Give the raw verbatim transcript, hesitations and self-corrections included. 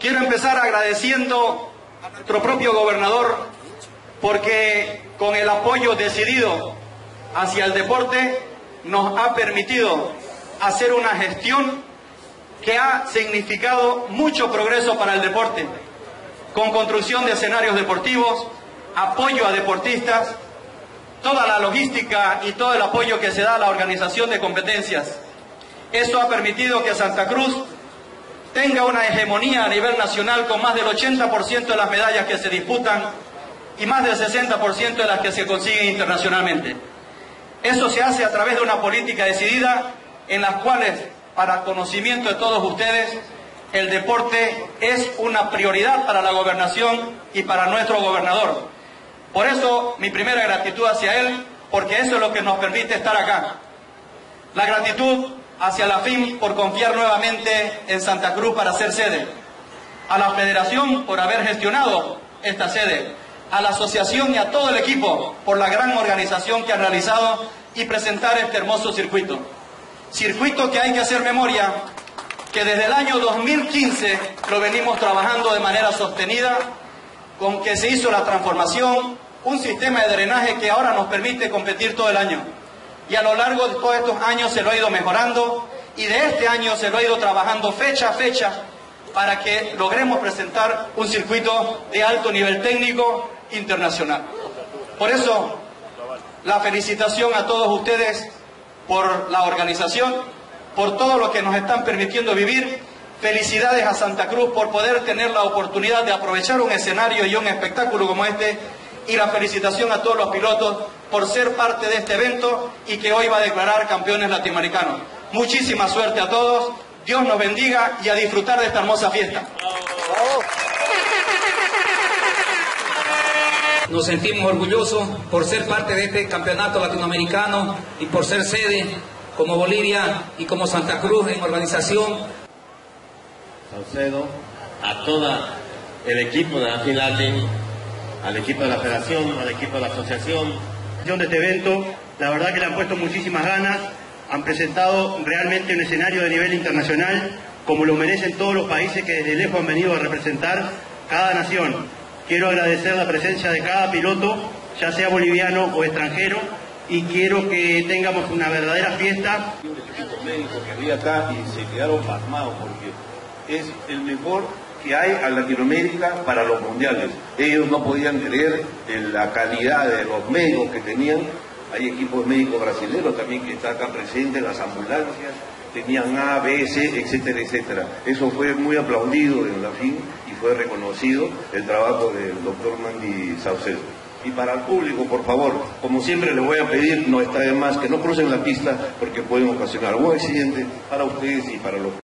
Quiero empezar agradeciendo a nuestro propio gobernador porque con el apoyo decidido hacia el deporte nos ha permitido hacer una gestión que ha significado mucho progreso para el deporte, con construcción de escenarios deportivos, apoyo a deportistas, toda la logística y todo el apoyo que se da a la organización de competencias. Esto ha permitido que Santa Cruz tenga una hegemonía a nivel nacional con más del ochenta por ciento de las medallas que se disputan y más del sesenta por ciento de las que se consiguen internacionalmente. Eso se hace a través de una política decidida en las cuales, para conocimiento de todos ustedes, el deporte es una prioridad para la gobernación y para nuestro gobernador. Por eso, mi primera gratitud hacia él, porque eso es lo que nos permite estar acá. La gratitud hacia la F I M por confiar nuevamente en Santa Cruz para ser sede. A la Federación por haber gestionado esta sede. A la asociación y a todo el equipo por la gran organización que han realizado y presentar este hermoso circuito. Circuito que hay que hacer memoria, que desde el año dos mil quince lo venimos trabajando de manera sostenida, con que se hizo la transformación, un sistema de drenaje que ahora nos permite competir todo el año. Y a lo largo de todos estos años se lo ha ido mejorando y de este año se lo ha ido trabajando fecha a fecha para que logremos presentar un circuito de alto nivel técnico internacional. Por eso, la felicitación a todos ustedes por la organización, por todo lo que nos están permitiendo vivir. Felicidades a Santa Cruz por poder tener la oportunidad de aprovechar un escenario y un espectáculo como este, y la felicitación a todos los pilotos por ser parte de este evento y que hoy va a declarar campeones latinoamericanos. Muchísima suerte a todos, Dios nos bendiga y a disfrutar de esta hermosa fiesta. Nos sentimos orgullosos por ser parte de este campeonato latinoamericano y por ser sede como Bolivia y como Santa Cruz en organización. Saucedo, a todo el equipo de la F I Latin, al equipo de la Federación, al equipo de la Asociación. De este evento, la verdad que le han puesto muchísimas ganas, han presentado realmente un escenario de nivel internacional, como lo merecen todos los países que desde lejos han venido a representar cada nación. Quiero agradecer la presencia de cada piloto, ya sea boliviano o extranjero, y quiero que tengamos una verdadera fiesta. Un equipo médico que había acá y se quedaron pasmados porque es el mejor que hay a Latinoamérica para los mundiales. Ellos no podían creer en la calidad de los médicos que tenían. Hay equipos médicos brasileños también que están acá presentes, las ambulancias, tenían A, B, C, etcétera, etcétera. Eso fue muy aplaudido en la F I M y fue reconocido el trabajo del doctor Mandy Saucedo. Y para el público, por favor, como siempre les voy a pedir, no está de más que no crucen la pista porque pueden ocasionar un accidente para ustedes y para los